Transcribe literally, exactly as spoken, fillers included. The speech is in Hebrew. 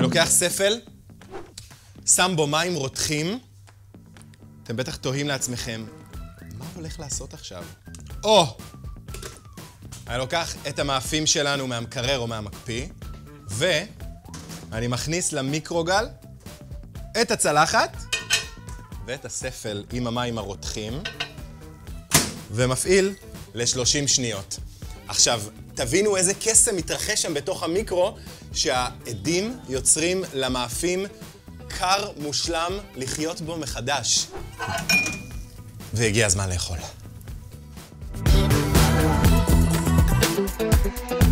לוקח ספל, שם בו מים רותחים. אתם בטח תוהים לעצמכם, מה הולך לעשות עכשיו? או! אני לוקח את המאפים שלנו מהמקרר או מהמקפיא, ואני מכניס למיקרוגל את הצלחת ואת הספל עם המים הרותחים, ומפעיל ל-שלושים שניות. עכשיו, תבינו איזה קסם מתרחש שם בתוך המיקרו, שהעדים יוצרים למאפים קר מושלם לחיות בו מחדש. והגיע הזמן לאכול.